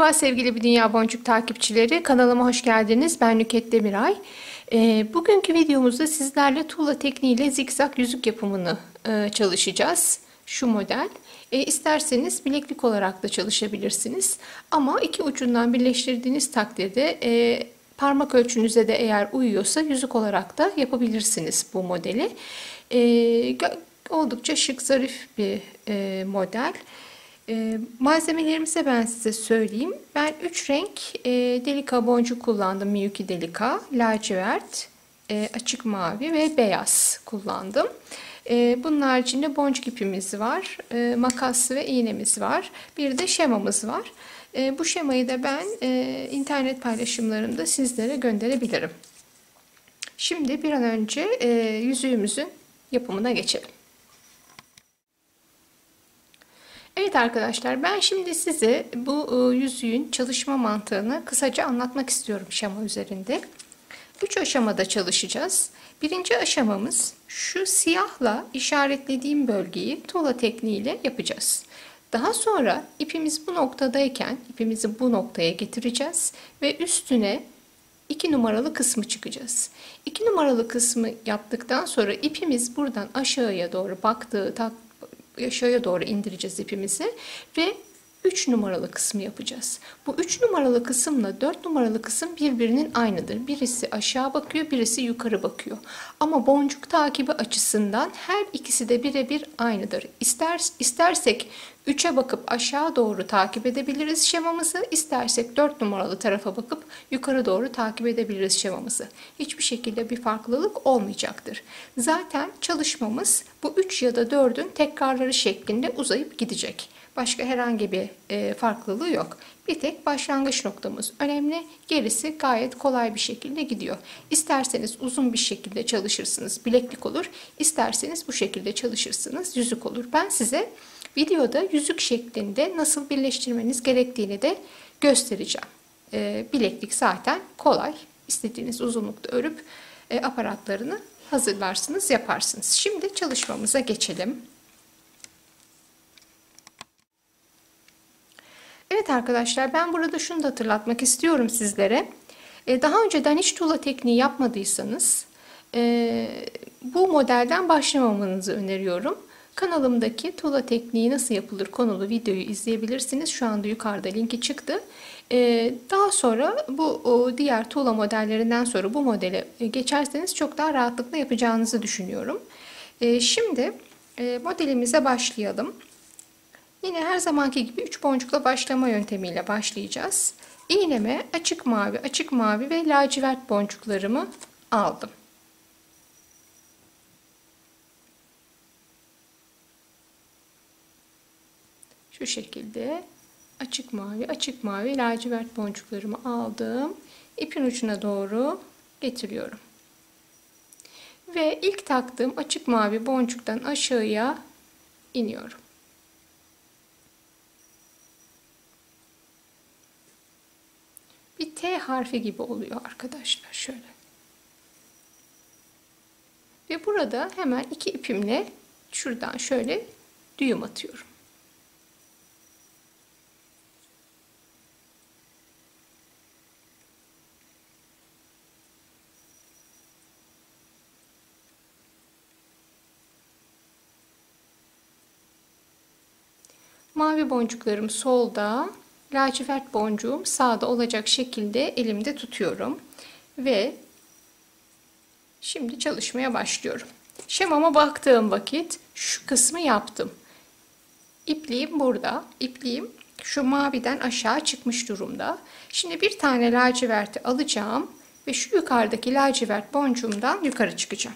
Merhaba sevgili Bir Dünya Boncuk takipçileri, kanalıma hoş geldiniz. Ben Nüket Demiray. Bugünkü videomuzda sizlerle tuğla tekniğiyle zikzak yüzük yapımını çalışacağız. Şu model. İsterseniz bileklik olarak da çalışabilirsiniz. Ama iki ucundan birleştirdiğiniz takdirde parmak ölçünüze de eğer uyuyorsa yüzük olarak da yapabilirsiniz bu modeli. Oldukça şık, zarif bir model. Malzemelerimizi ben size söyleyeyim. Ben 3 renk delika boncuk kullandım. Miyuki delika, lacivert, açık mavi ve beyaz kullandım. Bunun haricinde boncuk ipimiz var, makas ve iğnemiz var. Bir de şemamız var. Bu şemayı da ben internet paylaşımlarımda sizlere gönderebilirim. Şimdi bir an önce yüzüğümüzün yapımına geçelim. Evet arkadaşlar, ben şimdi size bu yüzüğün çalışma mantığını kısaca anlatmak istiyorum şema üzerinde. 3 aşamada çalışacağız. Birinci aşamamız şu siyahla işaretlediğim bölgeyi tuğla tekniğiyle yapacağız. Daha sonra ipimiz bu noktadayken ipimizi bu noktaya getireceğiz ve üstüne 2 numaralı kısmı çıkacağız. 2 numaralı kısmı yaptıktan sonra ipimiz buradan aşağıya doğru aşağıya doğru indireceğiz ipimizi ve 3 numaralı kısmı yapacağız. Bu 3 numaralı kısımla 4 numaralı kısım birbirinin aynıdır. Birisi aşağı bakıyor, birisi yukarı bakıyor. Ama boncuk takibi açısından her ikisi de birebir aynıdır. İstersek 3'e bakıp aşağı doğru takip edebiliriz şemamızı. İstersek 4 numaralı tarafa bakıp yukarı doğru takip edebiliriz şemamızı. Hiçbir şekilde bir farklılık olmayacaktır. Zaten çalışmamız bu 3 ya da 4'ün tekrarları şeklinde uzayıp gidecek. Başka herhangi bir farklılığı yok. Bir tek başlangıç noktamız önemli. Gerisi gayet kolay bir şekilde gidiyor. İsterseniz uzun bir şekilde çalışırsınız, bileklik olur. İsterseniz bu şekilde çalışırsınız, yüzük olur. Ben size videoda yüzük şeklinde nasıl birleştirmeniz gerektiğini de göstereceğim. Bileklik zaten kolay. İstediğiniz uzunlukta örüp aparatlarını hazırlarsınız, yaparsınız. Şimdi çalışmamıza geçelim. Evet arkadaşlar, ben burada şunu da hatırlatmak istiyorum sizlere. Daha önceden hiç tuğla tekniği yapmadıysanız bu modelden başlamamanızı öneriyorum. Kanalımdaki tuğla tekniği nasıl yapılır konulu videoyu izleyebilirsiniz. Şu anda yukarıda linki çıktı. Daha sonra bu diğer tuğla modellerinden sonra bu modele geçerseniz çok daha rahatlıkla yapacağınızı düşünüyorum. Şimdi modelimize başlayalım. Yine her zamanki gibi 3 boncukla başlama yöntemiyle başlayacağız. İğneme açık mavi ve lacivert boncuklarımı aldım. Şu şekilde açık mavi lacivert boncuklarımı aldım. İpin ucuna doğru getiriyorum. Ve ilk taktığım açık mavi boncuktan aşağıya iniyorum. Bir T harfi gibi oluyor arkadaşlar, şöyle. Ve burada hemen 2 ipimle şuradan şöyle düğüm atıyorum. Mavi boncuklarım solda, lacivert boncuğum sağda olacak şekilde elimde tutuyorum. Ve şimdi çalışmaya başlıyorum. Şemama baktığım vakit şu kısmı yaptım. İpliğim burada. İpliğim şu maviden aşağı çıkmış durumda. Şimdi bir tane laciverti alacağım ve şu yukarıdaki lacivert boncuğumdan yukarı çıkacağım.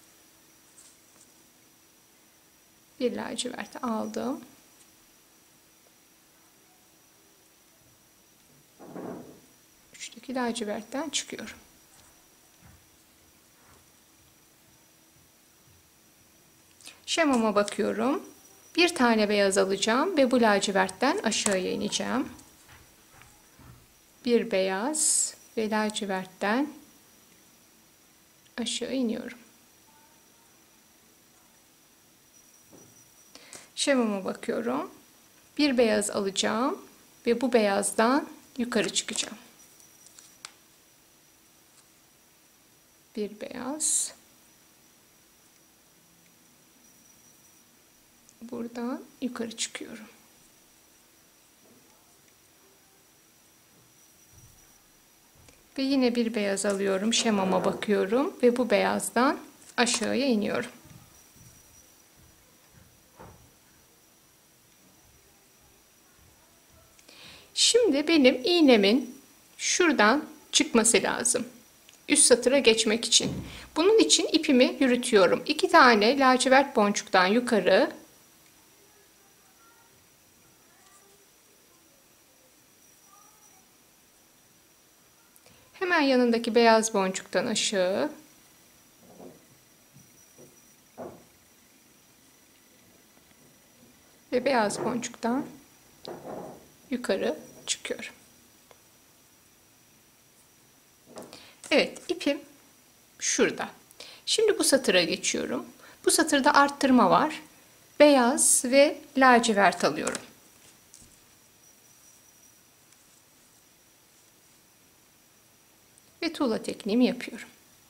Bir laciverti aldım. Uçtaki lacivertten çıkıyorum. Şemama bakıyorum. Bir tane beyaz alacağım ve bu lacivertten aşağıya ineceğim. Bir beyaz ve lacivertten aşağı iniyorum. Şemama bakıyorum. Bir beyaz alacağım ve bu beyazdan yukarı çıkacağım. Bir beyaz. Buradan yukarı çıkıyorum. Ve yine bir beyaz alıyorum. Şemama bakıyorum ve bu beyazdan aşağıya iniyorum. Şimdi benim iğnemin şuradan çıkması lazım. Üst satıra geçmek için. Bunun için ipimi yürütüyorum. 2 tane lacivert boncuktan yukarı. Hemen yanındaki beyaz boncuktan aşağı. Ve beyaz boncuktan yukarı çıkıyorum. Evet, ipim şurada. Şimdi bu satıra geçiyorum. Bu satırda arttırma var. Beyaz ve lacivert alıyorum. Ve tuğla tekniğimi yapıyorum.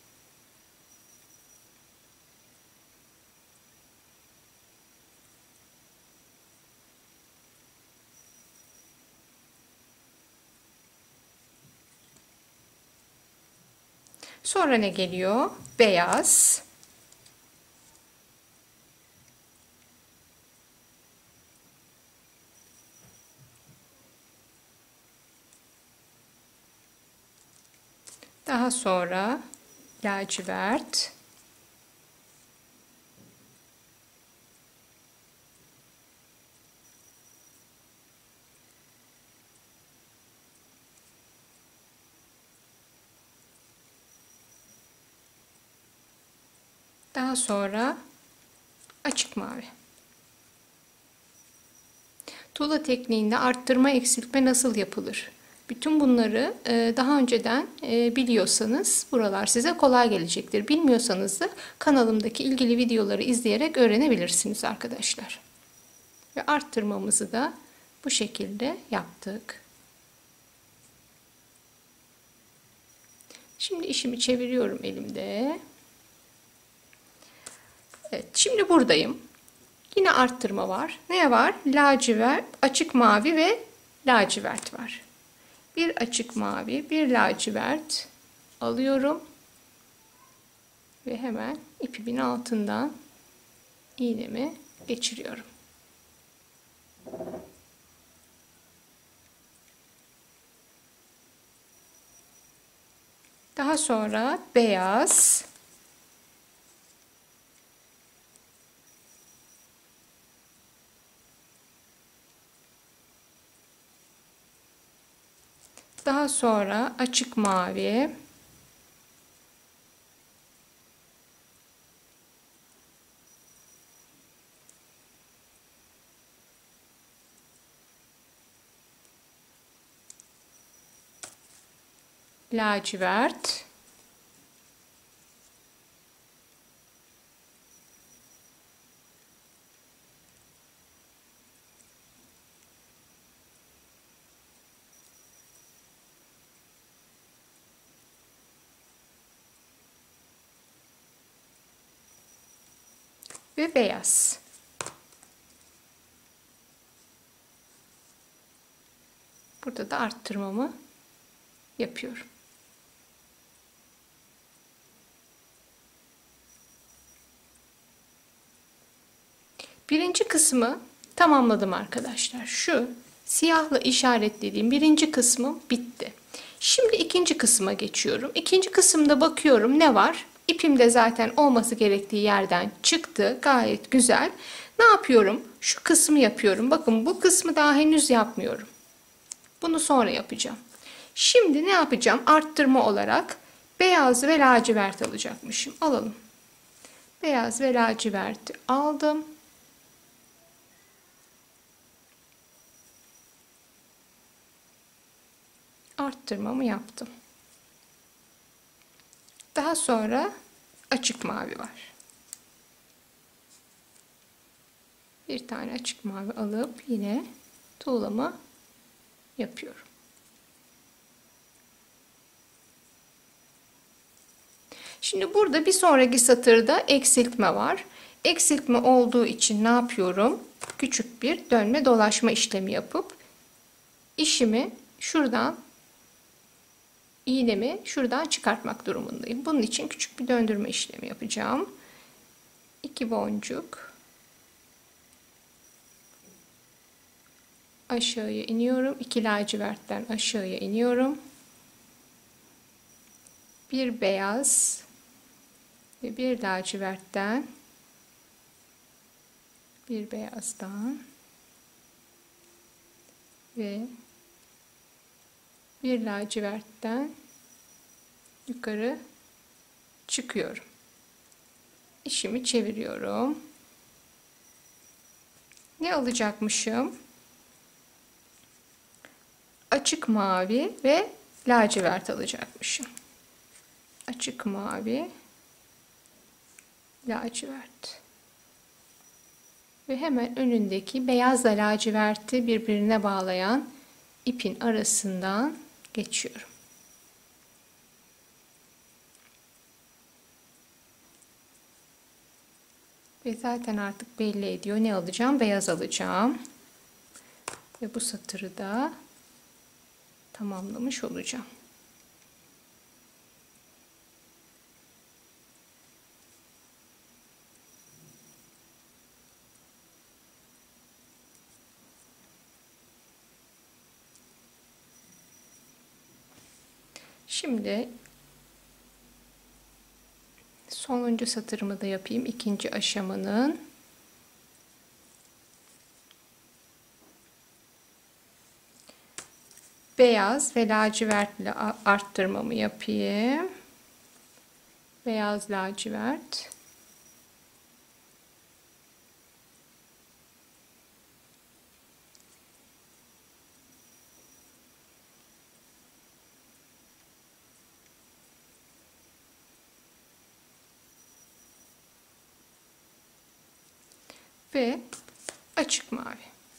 Sonra ne geliyor? Beyaz. Daha sonra lacivert. Daha sonra açık mavi. Tuğla tekniğinde arttırma eksiltme nasıl yapılır? Bütün bunları daha önceden biliyorsanız buralar size kolay gelecektir. Bilmiyorsanız da kanalımdaki ilgili videoları izleyerek öğrenebilirsiniz arkadaşlar. Ve arttırmamızı da bu şekilde yaptık. Şimdi işimi çeviriyorum elimde. Evet, şimdi buradayım. Yine arttırma var. Ne var? Lacivert, açık mavi ve lacivert var. Bir açık mavi, bir lacivert alıyorum. Ve hemen ipimin altından iğnemi geçiriyorum. Daha sonra beyaz. Daha sonra açık mavi. Lacivert. Ve beyaz. Burada da arttırmamı yapıyorum. Birinci kısmı tamamladım arkadaşlar. Şu siyahla işaretlediğim birinci kısmım bitti. Şimdi ikinci kısma geçiyorum. İkinci kısımda bakıyorum ne var? İpim de zaten olması gerektiği yerden çıktı. Gayet güzel. Ne yapıyorum? Şu kısmı yapıyorum. Bakın bu kısmı daha henüz yapmıyorum. Bunu sonra yapacağım. Şimdi ne yapacağım? Arttırma olarak beyaz ve lacivert alacakmışım. Alalım. Beyaz ve laciverti aldım. Arttırmamı yaptım. Daha sonra açık mavi var. Bir tane açık mavi alıp yine tuğlama yapıyorum. Şimdi burada bir sonraki satırda eksiltme var. Eksiltme olduğu için ne yapıyorum? Küçük bir dönme dolaşma işlemi yapıp işimi şuradan, iğnemi şuradan çıkartmak durumundayım. Bunun için küçük bir döndürme işlemi yapacağım. 2 boncuk aşağıya iniyorum. 2 lacivertten aşağıya iniyorum. Bir beyaz ve bir lacivertten, bir beyazdan ve bir lacivertten yukarı çıkıyorum. İşimi çeviriyorum. Ne alacakmışım? Açık mavi ve lacivert alacakmışım. Açık mavi, lacivert. Ve hemen önündeki beyazla laciverti birbirine bağlayan ipin arasından geçiyorum. Ve zaten artık belli ediyor. Ne alacağım? Beyaz alacağım. Ve bu satırı da tamamlamış olacağım. Şimdi sonuncu satırımı da yapayım. İkinci aşamanın. Beyaz ve lacivertle arttırmamı yapayım. Beyaz, lacivert. Ve açık mavi.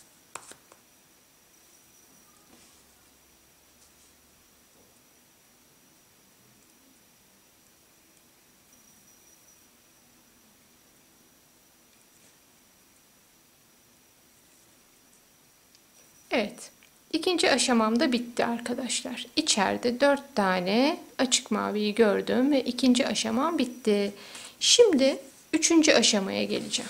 Evet. İkinci aşamam da bitti arkadaşlar. İçeride 4 tane açık maviyi gördüm ve ikinci aşamam bitti. Şimdi üçüncü aşamaya geleceğim.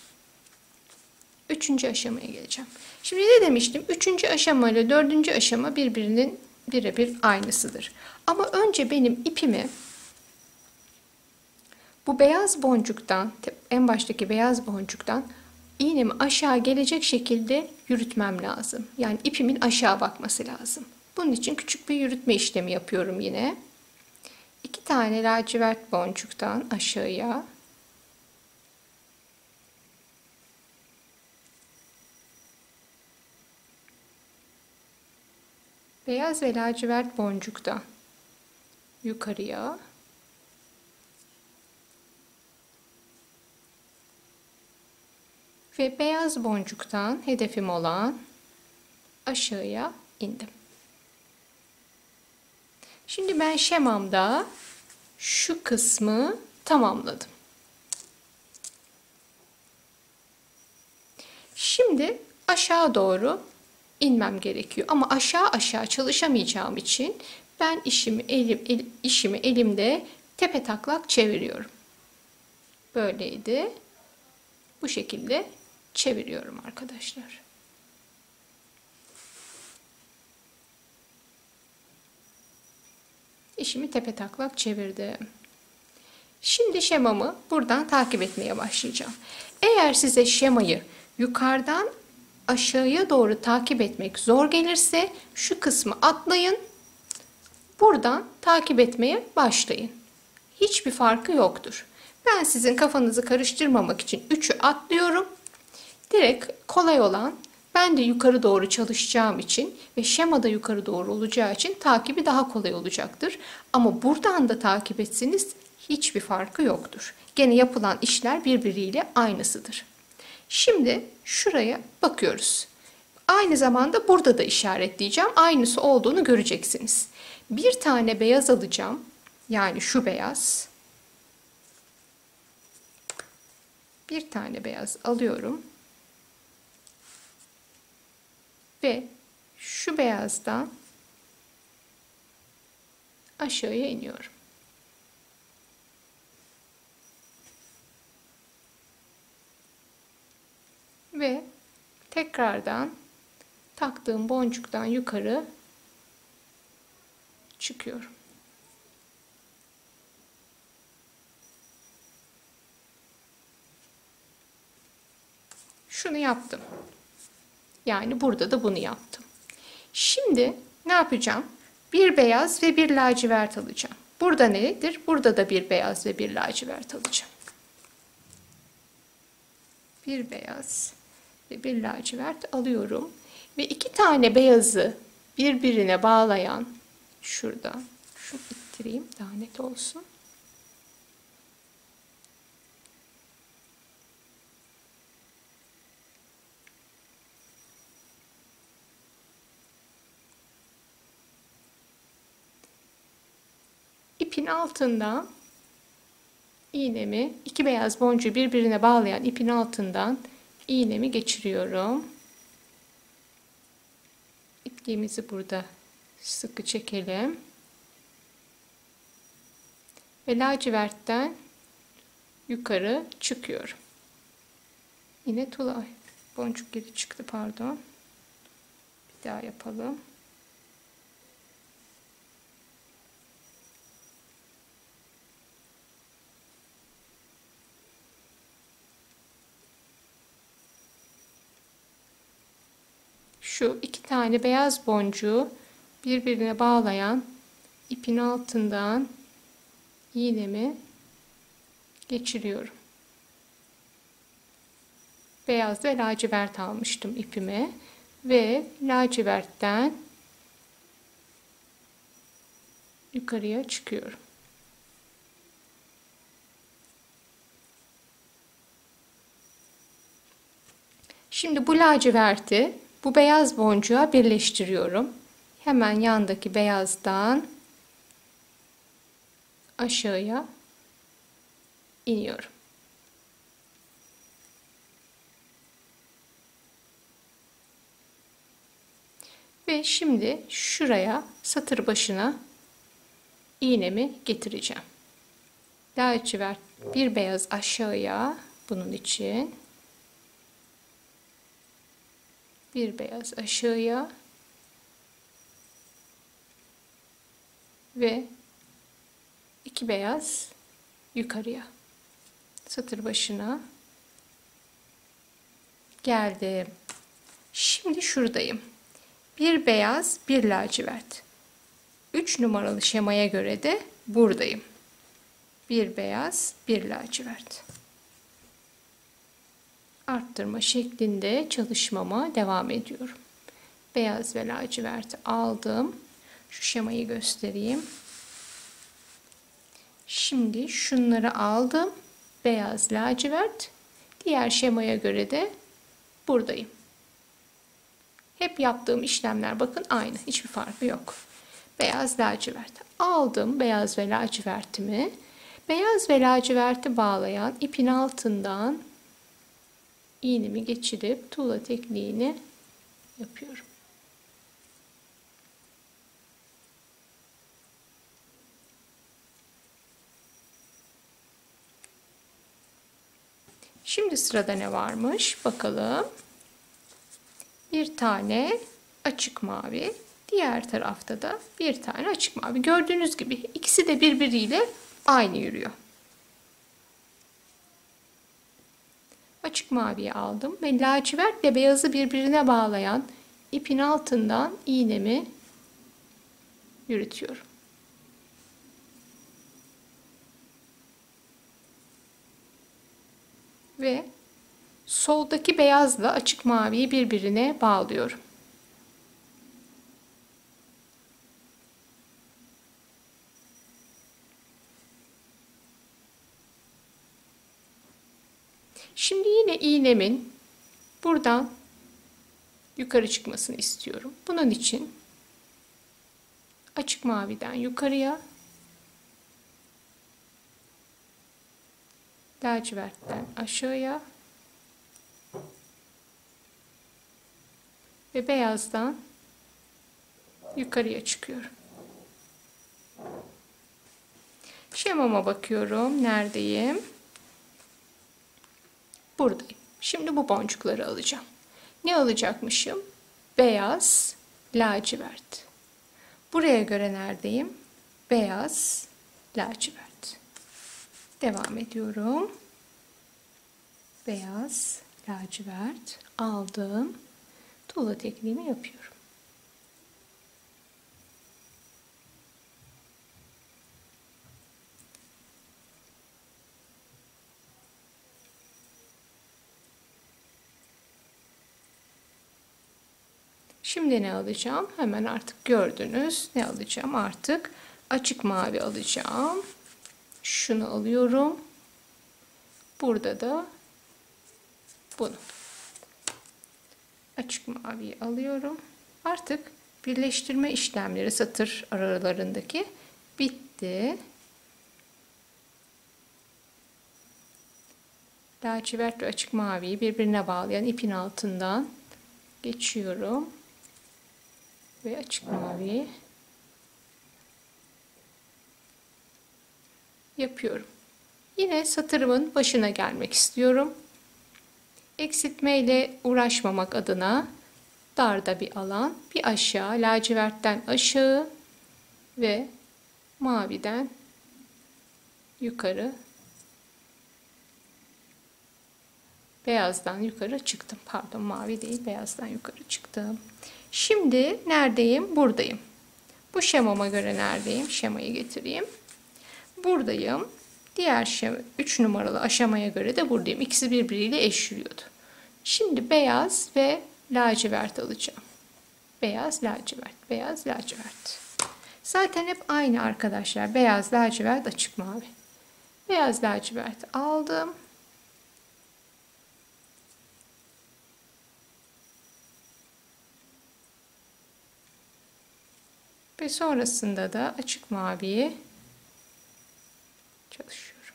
Üçüncü aşamaya geleceğim. Şimdi ne demiştim? Üçüncü aşama ile dördüncü aşama birbirinin birebir aynısıdır. Ama önce benim ipimi bu beyaz boncuktan, en baştaki beyaz boncuktan iğnemi aşağı gelecek şekilde yürütmem lazım. Yani ipimin aşağı bakması lazım. Bunun için küçük bir yürütme işlemi yapıyorum yine. 2 tane lacivert boncuktan aşağıya beyaz ve lacivert boncuktan yukarıya ve beyaz boncuktan hedefim olan aşağıya indim. Şimdi ben şemamda şu kısmı tamamladım. Şimdi aşağı doğru inmem gerekiyor. Ama aşağı çalışamayacağım için ben işimi elimde tepe taklak çeviriyorum. Böyleydi. Bu şekilde çeviriyorum arkadaşlar. İşimi tepe taklak çevirdim. Şimdi şemamı buradan takip etmeye başlayacağım. Eğer size şemayı yukarıdan aşağıya doğru takip etmek zor gelirse şu kısmı atlayın. Buradan takip etmeye başlayın. Hiçbir farkı yoktur. Ben sizin kafanızı karıştırmamak için 3'ü atlıyorum. Direkt kolay olan, ben de yukarı doğru çalışacağım için ve şemada yukarı doğru olacağı için takibi daha kolay olacaktır. Ama buradan da takip etseniz hiçbir farkı yoktur. Gene yapılan işler birbiriyle aynısıdır. Şimdi şuraya bakıyoruz. Aynı zamanda burada da işaretleyeceğim. Aynısı olduğunu göreceksiniz. Bir tane beyaz alacağım. Yani şu beyaz. Bir tane beyaz alıyorum ve şu beyazdan aşağıya iniyorum. Ve tekrardan taktığım boncuktan yukarı çıkıyorum. Şunu yaptım. Yani burada da bunu yaptım. Şimdi ne yapacağım? Bir beyaz ve bir lacivert alacağım. Burada nedir? Burada da bir beyaz ve bir lacivert alacağım. Bir beyaz ve bir lacivert alıyorum. Ve iki tane beyazı birbirine bağlayan, şurada, şunu ittireyim daha net olsun. İpin altından iğnemi, iki beyaz boncuğu birbirine bağlayan ipin altından iğnemi geçiriyorum. İpliğimizi burada sıkı çekelim. Ve lacivertten yukarı çıkıyorum. Yine tula boncuk geri çıktı, pardon. Bir daha yapalım. Şu iki tane beyaz boncuğu birbirine bağlayan ipin altından iğnemi geçiriyorum. Beyaz ve lacivert almıştım ipime ve lacivertten yukarıya çıkıyorum. Şimdi bu laciverti bu beyaz boncuğa birleştiriyorum. Hemen yandaki beyazdan aşağıya iniyorum. Ve şimdi şuraya, satır başına iğnemi getireceğim. Lacivert bir beyaz aşağıya, bunun için bir beyaz aşağıya ve iki beyaz yukarıya, satır başına geldim. Şimdi şuradayım. Bir beyaz, bir lacivert. 3 numaralı şemaya göre de buradayım. Bir beyaz, bir lacivert. Arttırma şeklinde çalışmama devam ediyorum. Beyaz ve laciverti aldım. Şu şemayı göstereyim. Şimdi şunları aldım. Beyaz, lacivert. Diğer şemaya göre de buradayım. Hep yaptığım işlemler bakın aynı. Hiçbir farkı yok. Beyaz, lacivert. Aldım beyaz ve lacivertimi. Beyaz ve laciverti bağlayan ipin altından iğnemi geçirip tuğla tekniğini yapıyorum. Şimdi sırada ne varmış? Bakalım. Bir tane açık mavi. Diğer tarafta da bir tane açık mavi. Gördüğünüz gibi ikisi de birbiriyle aynı yürüyor. Açık maviyi aldım ve lacivert ve beyazı birbirine bağlayan ipin altından iğnemi yürütüyorum. Ve soldaki beyazla açık maviyi birbirine bağlıyorum. Şimdi yine iğnemin buradan yukarı çıkmasını istiyorum. Bunun için açık maviden yukarıya, lacivertten aşağıya ve beyazdan yukarıya çıkıyorum. Şemama bakıyorum. Neredeyim? Buradayım. Şimdi bu boncukları alacağım. Ne alacakmışım? Beyaz, lacivert. Buraya göre neredeyim? Beyaz, lacivert. Devam ediyorum. Beyaz, lacivert aldım. Tuğla tekniğimi yapıyorum. Şimdi ne alacağım? Hemen artık gördünüz. Ne alacağım? Artık açık mavi alacağım. Şunu alıyorum. Burada da bunu. Açık maviyi alıyorum. Artık birleştirme işlemleri satır aralarındaki bitti. Lacivert ve açık maviyi birbirine bağlayan ipin altından geçiyorum. Ve açık mavi yapıyorum. Yine satırımın başına gelmek istiyorum. Eksiltme ile uğraşmamak adına darda bir alan, bir aşağı, lacivertten aşağı ve maviden yukarı, beyazdan yukarı çıktım. Pardon, mavi değil, beyazdan yukarı çıktım. Şimdi neredeyim? Buradayım. Bu şemama göre neredeyim? Şemayı getireyim. Buradayım. Diğer şema, 3 numaralı aşamaya göre de buradayım. İkisi birbiriyle eş yürüyordu. Şimdi beyaz ve lacivert alacağım. Beyaz, lacivert, beyaz, lacivert. Zaten hep aynı arkadaşlar. Beyaz, lacivert, açık mavi. Beyaz, lacivert aldım. Ve sonrasında da açık maviyi çalışıyorum.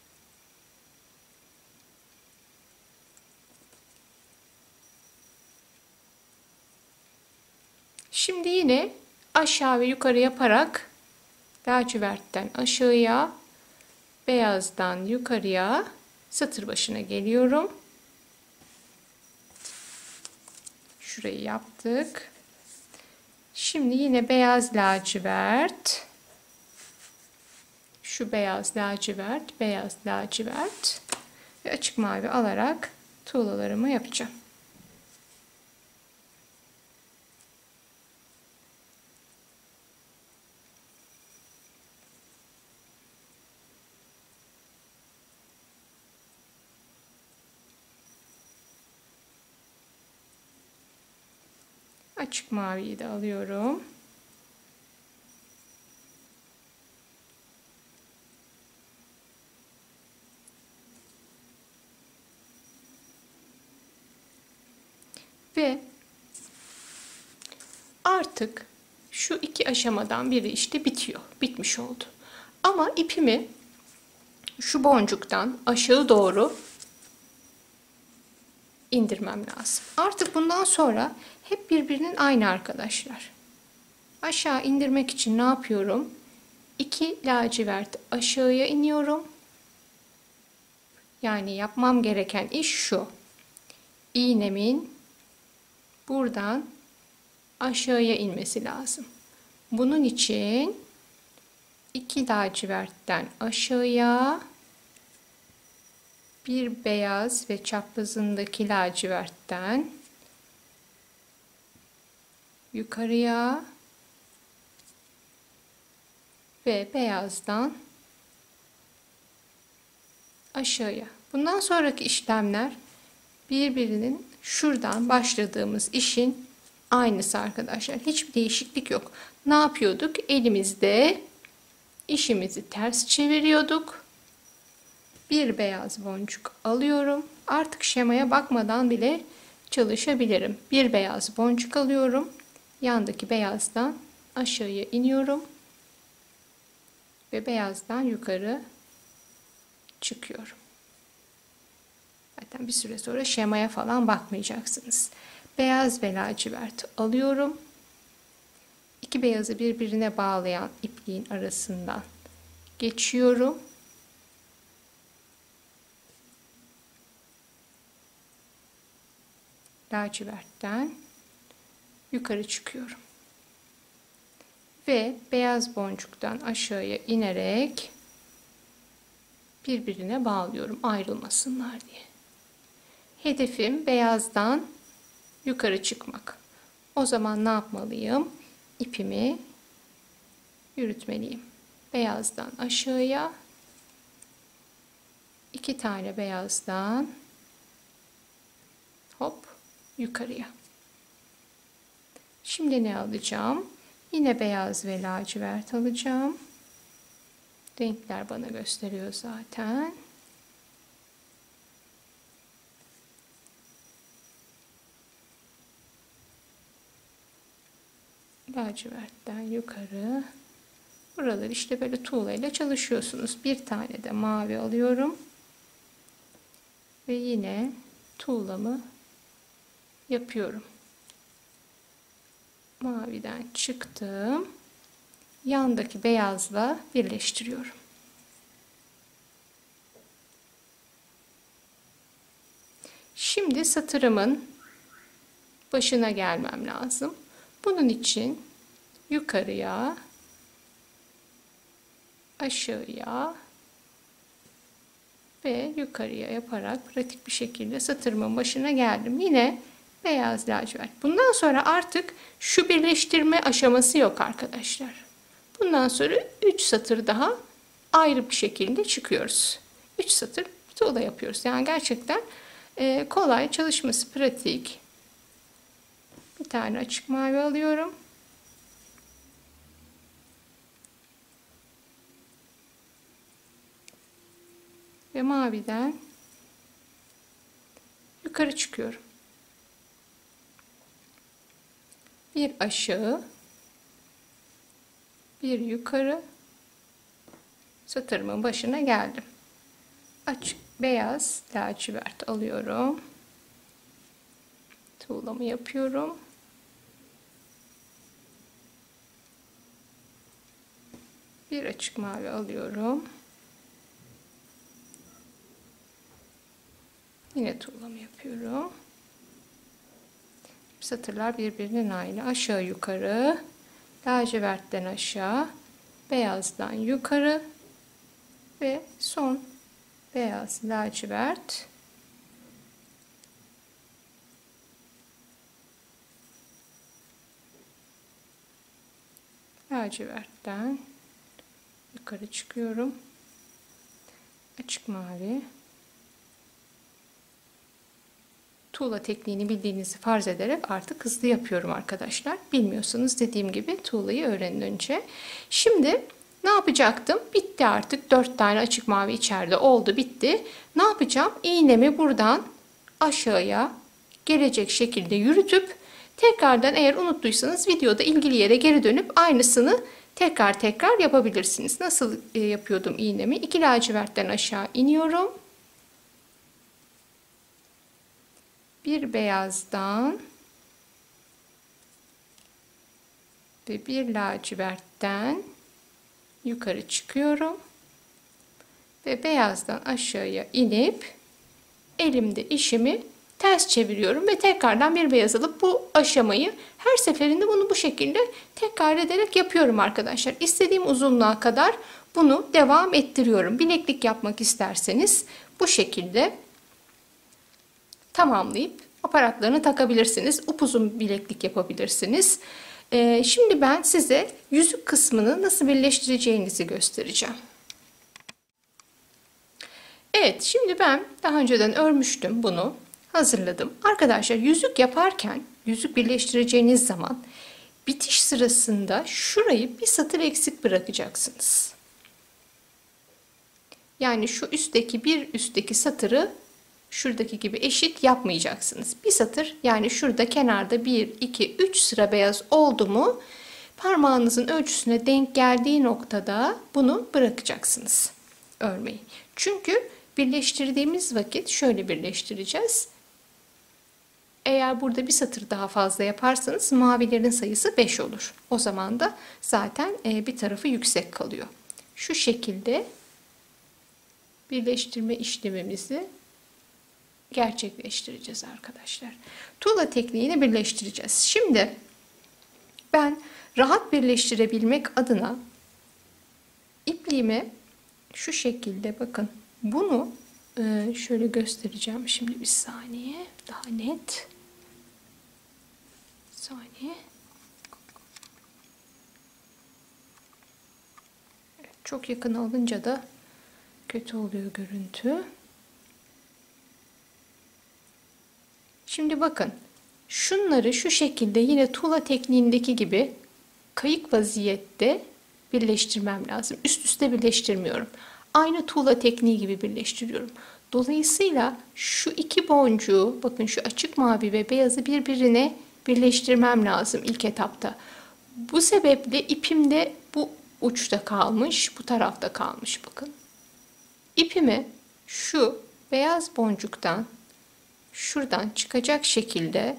Şimdi yine aşağı ve yukarı yaparak lacivertten aşağıya, beyazdan yukarıya satır başına geliyorum. Şurayı yaptık. Şimdi yine beyaz, lacivert, şu beyaz, lacivert, beyaz, lacivert ve açık mavi alarak tuğlalarımı yapacağım. Açık maviyi de alıyorum. Ve artık şu iki aşamadan biri işte bitiyor. Bitmiş oldu. Ama ipimi şu boncuktan aşağı doğru indirmem lazım. Artık bundan sonra hep birbirinin aynı arkadaşlar. Aşağı indirmek için ne yapıyorum? 2 lacivert aşağıya iniyorum. Yani yapmam gereken iş şu. İğnemin buradan aşağıya inmesi lazım. Bunun için 2 lacivertten aşağıya, bir beyaz ve çaprazındaki lacivertten yukarıya ve beyazdan aşağıya. Bundan sonraki işlemler birbirinin şuradan başladığımız işin aynısı arkadaşlar. Hiçbir değişiklik yok. Ne yapıyorduk? Elimizde işimizi ters çeviriyorduk. Bir beyaz boncuk alıyorum. Artık şemaya bakmadan bile çalışabilirim. Bir beyaz boncuk alıyorum. Yandaki beyazdan aşağıya iniyorum. Ve beyazdan yukarı çıkıyorum. Zaten bir süre sonra şemaya falan bakmayacaksınız. Beyaz ve lacivert alıyorum. İki beyazı birbirine bağlayan ipliğin arasından geçiyorum. Lacivertten yukarı çıkıyorum. Ve beyaz boncuktan aşağıya inerek birbirine bağlıyorum ayrılmasınlar diye. Hedefim beyazdan yukarı çıkmak. O zaman ne yapmalıyım? İpimi yürütmeliyim. Beyazdan aşağıya, 2 tane beyazdan hop yukarıya. Şimdi ne alacağım? Yine beyaz ve lacivert alacağım. Renkler bana gösteriyor zaten. Lacivertten yukarı. Buraları işte böyle tuğla ile çalışıyorsunuz. Bir tane de mavi alıyorum. Ve yine tuğlamı yapıyorum. Maviden çıktım. Yandaki beyazla birleştiriyorum. Şimdi satırımın başına gelmem lazım. Bunun için yukarıya, aşağıya ve yukarıya yaparak pratik bir şekilde satırımın başına geldim. Yine beyaz lacivert. Bundan sonra artık şu birleştirme aşaması yok arkadaşlar. Bundan sonra 3 satır daha ayrı bir şekilde çıkıyoruz. 3 satır tuğla yapıyoruz. Yani gerçekten kolay, çalışması pratik. Bir tane açık mavi alıyorum. Ve maviden yukarı çıkıyorum. Bir aşağı, bir yukarı, satırımın başına geldim. Açık beyaz lacivert alıyorum. Tuğlamı yapıyorum. Bir açık mavi alıyorum. Yine tuğlamı yapıyorum. Satırlar birbirinin aynı. Aşağı yukarı, lacivertten aşağı, beyazdan yukarı ve son beyaz lacivert. Lacivertten yukarı çıkıyorum. Açık mavi. Tuğla tekniğini bildiğinizi farz ederek artık hızlı yapıyorum arkadaşlar. Bilmiyorsanız dediğim gibi tuğlayı öğrenin önce. Şimdi ne yapacaktım? Bitti artık. 4 tane açık mavi içeride oldu, bitti. Ne yapacağım? İğnemi buradan aşağıya gelecek şekilde yürütüp tekrardan, eğer unuttuysanız videoda ilgili yere geri dönüp aynısını tekrar yapabilirsiniz. Nasıl yapıyordum iğnemi? 2 lacivertten aşağı iniyorum. Bir beyazdan ve bir lacivertten yukarı çıkıyorum ve beyazdan aşağıya inip elimde işimi ters çeviriyorum ve tekrardan bir beyaz alıp bu aşamayı her seferinde bunu bu şekilde tekrar ederek yapıyorum arkadaşlar. İstediğim uzunluğa kadar bunu devam ettiriyorum. Bileklik yapmak isterseniz bu şekilde tamamlayıp aparatlarını takabilirsiniz. Upuzun bileklik yapabilirsiniz. Şimdi ben size yüzük kısmını nasıl birleştireceğinizi göstereceğim. Evet, şimdi ben daha önceden örmüştüm bunu. Hazırladım. Arkadaşlar, yüzük yaparken, yüzük birleştireceğiniz zaman bitiş sırasında şurayı bir satır eksik bırakacaksınız. Yani şu üstteki bir üstteki satırı şuradaki gibi eşit yapmayacaksınız. Bir satır, yani şurada kenarda 1, 2, 3 sıra beyaz oldu mu parmağınızın ölçüsüne denk geldiği noktada bunu bırakacaksınız örmeyi. Çünkü Birleştirdiğimiz vakit şöyle birleştireceğiz. Eğer burada bir satır daha fazla yaparsanız mavilerin sayısı 5 olur. O zaman da zaten bir tarafı yüksek kalıyor. Şu şekilde birleştirme işlemimizi gerçekleştireceğiz arkadaşlar. Tuğla tekniğini birleştireceğiz. Şimdi ben rahat birleştirebilmek adına ipliğimi şu şekilde, bakın bunu şöyle göstereceğim şimdi, bir saniye daha net. Bir saniye. Evet, çok yakın alınca da kötü oluyor görüntü. Şimdi bakın, şunları şu şekilde yine tuğla tekniğindeki gibi kayık vaziyette birleştirmem lazım. Üst üste birleştirmiyorum. Aynı tuğla tekniği gibi birleştiriyorum. Dolayısıyla şu iki boncuğu, bakın şu açık mavi ve beyazı birbirine birleştirmem lazım ilk etapta. Bu sebeple ipim de bu uçta kalmış, bu tarafta kalmış bakın. İpimi şu beyaz boncuktan şuradan çıkacak şekilde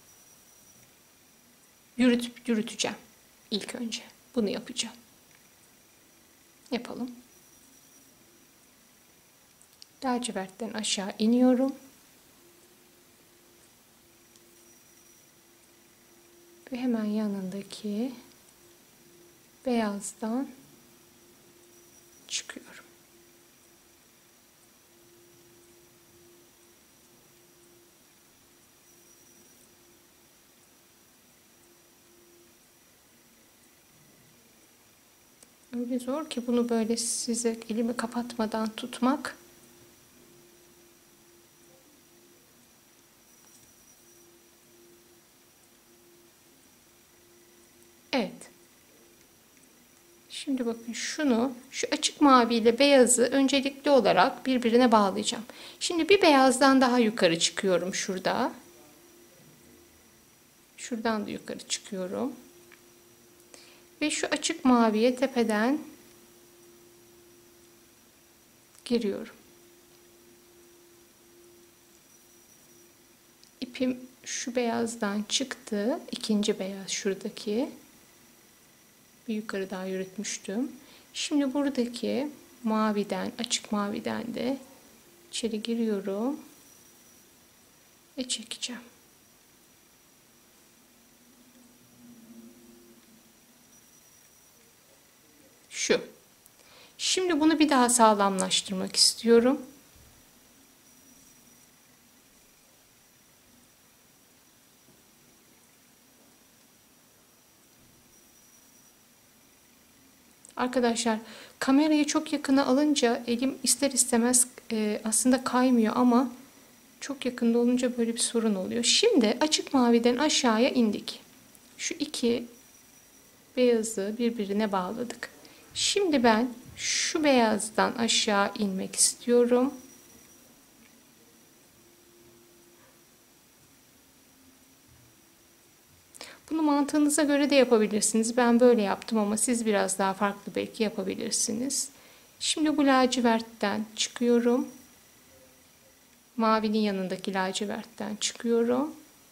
yürüteceğim ilk önce. Bunu yapacağım. Yapalım. Lacivertten aşağı iniyorum. Ve hemen yanındaki beyazdan çıkıyorum. Öyle zor ki bunu böyle size elimi kapatmadan tutmak. Evet. Şimdi bakın şunu, şu açık mavi ile beyazı öncelikli olarak birbirine bağlayacağım. Şimdi bir beyazdan daha yukarı çıkıyorum şurada. Şuradan da yukarı çıkıyorum. Ve şu açık maviye tepeden giriyorum. İpim şu beyazdan çıktı. İkinci beyaz şuradaki. Bir yukarı daha yürütmüştüm. Şimdi buradaki maviden, açık maviden de içeri giriyorum ve çekeceğim. Şu. Şimdi bunu bir daha sağlamlaştırmak istiyorum. Arkadaşlar, kamerayı çok yakına alınca elim ister istemez aslında kaymıyor ama çok yakında olunca böyle bir sorun oluyor. Şimdi açık maviden aşağıya indik. Şu iki beyazı birbirine bağladık. Şimdi ben şu beyazdan aşağı inmek istiyorum. Bunu mantığınıza göre de yapabilirsiniz. Ben böyle yaptım ama siz biraz daha farklı belki yapabilirsiniz. Şimdi bu lacivertten çıkıyorum. Mavinin yanındaki lacivertten çıkıyorum.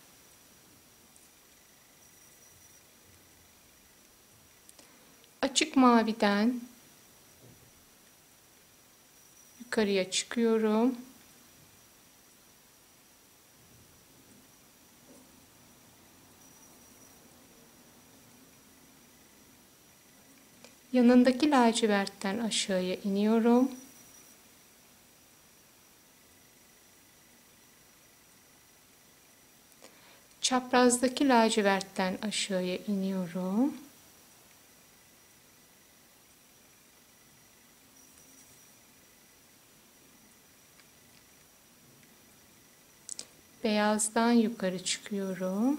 Açık maviden yukarıya çıkıyorum. Yanındaki lacivertten aşağıya iniyorum. Çaprazdaki lacivertten aşağıya iniyorum. Beyazdan yukarı çıkıyorum.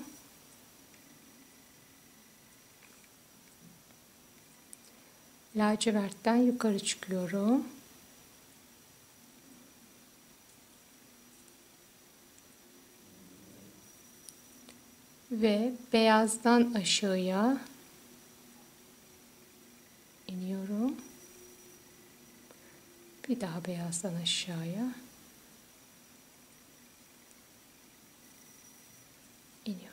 Lacivertten yukarı çıkıyorum. Ve beyazdan aşağıya iniyorum. Bir daha beyazdan aşağıya iniyorum.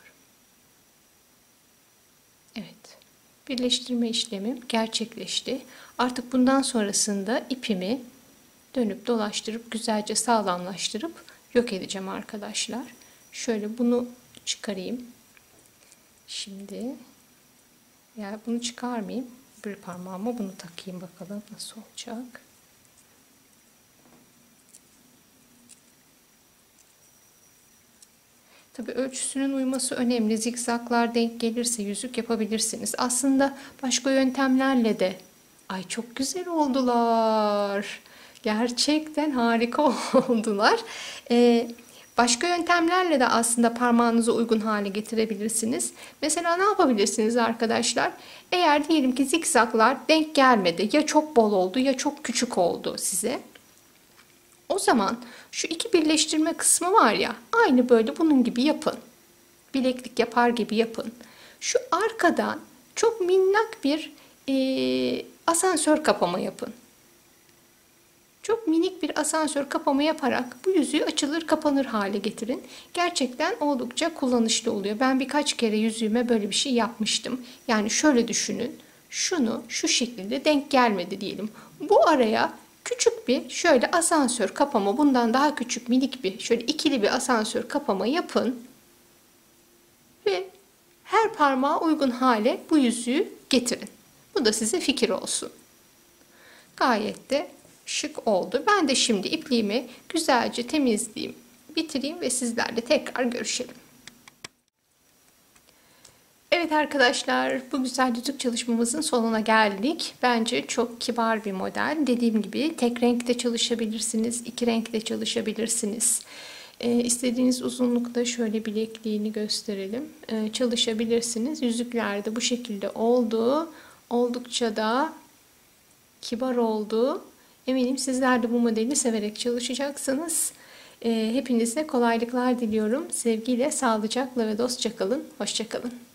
Evet. Birleştirme işlemim gerçekleşti. Artık bundan sonrasında ipimi dönüp dolaştırıp güzelce sağlamlaştırıp yok edeceğim arkadaşlar. Şöyle bunu çıkarayım. Şimdi yani bunu çıkarmayayım. Bir parmağıma bunu takayım bakalım nasıl olacak. Tabii ölçüsünün uyması önemli. Zikzaklar denk gelirse yüzük yapabilirsiniz. Aslında başka yöntemlerle de çok güzel oldular. Gerçekten harika oldular. Başka yöntemlerle de aslında parmağınızı uygun hale getirebilirsiniz. Mesela ne yapabilirsiniz arkadaşlar? Eğer diyelim ki zikzaklar denk gelmedi, ya çok bol oldu ya çok küçük oldu size. O zaman şu iki birleştirme kısmı var ya, aynı böyle bunun gibi yapın. Bileklik yapar gibi yapın. Şu arkadan çok minnak bir asansör kapama yapın. Çok minik bir asansör kapama yaparak bu yüzüğü açılır kapanır hale getirin. Gerçekten oldukça kullanışlı oluyor. Ben birkaç kere yüzüğüme böyle bir şey yapmıştım. Yani şöyle düşünün. Şunu şu şekilde denk gelmedi diyelim. Bu araya küçük bir şöyle asansör kapama, bundan daha küçük minik bir şöyle ikili bir asansör kapama yapın. Ve her parmağa uygun hale bu yüzüğü getirin. Bu da size fikir olsun. Gayet de şık oldu. Ben de şimdi ipliğimi güzelce temizleyeyim, bitireyim ve sizlerle tekrar görüşelim. Evet arkadaşlar, bu güzel yüzük çalışmamızın sonuna geldik. Bence çok kibar bir model. Dediğim gibi tek renkte çalışabilirsiniz, iki renkte çalışabilirsiniz. İstediğiniz uzunlukta şöyle bilekliğini gösterelim. Çalışabilirsiniz. Yüzükler de bu şekilde oldu. Oldukça da kibar oldu. Eminim sizler de bu modeli severek çalışacaksınız. Hepinize kolaylıklar diliyorum. Sevgiyle, sağlıcakla ve dostça kalın. Hoşça kalın.